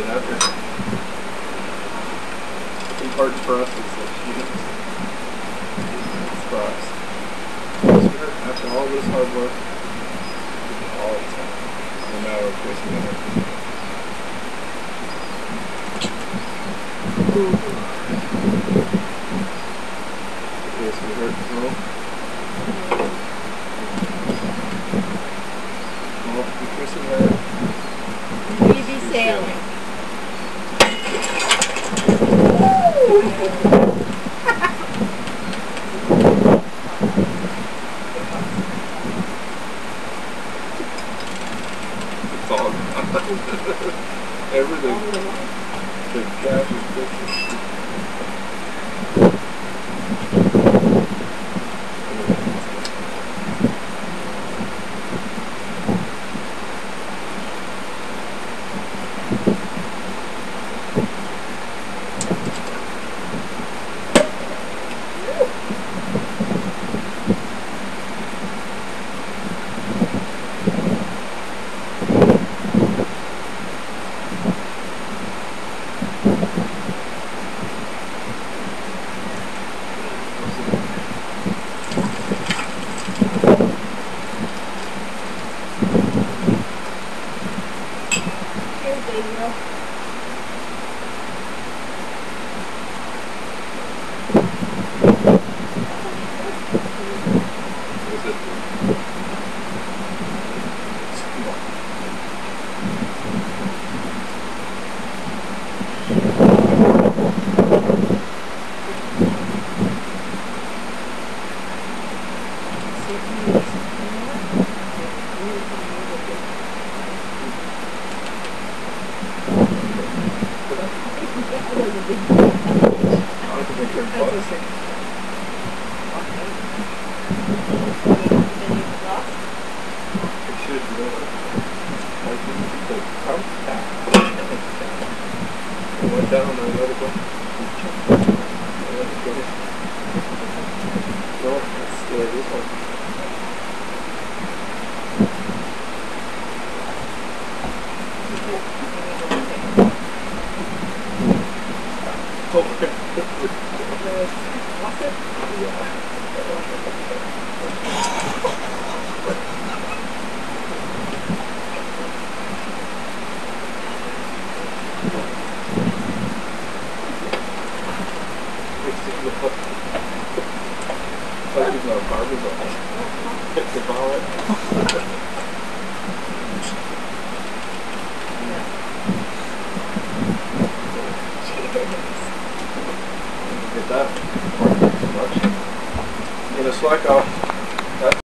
after. The important for us is that she gets fries. After all this hard work, all the time, no matter of wasting energy. Okay, so we heard no. Well, we're kissing her. WeBeSailing. It's all everything. The cash is fixing. Went down and I let it go. No, that's this one. Okay. Like there's no carbon on it. Hit the ball. Get that. I'm gonna slack off.